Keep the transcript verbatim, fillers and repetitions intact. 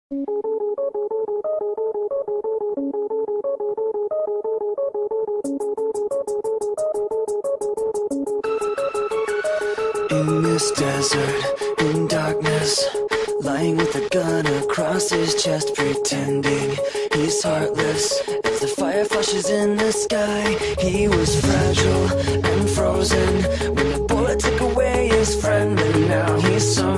In this desert, in darkness, lying with a gun across his chest, pretending he's heartless. As the fire flashes in the sky, he was fragile and frozen when the bullet took away his friend, and now he's so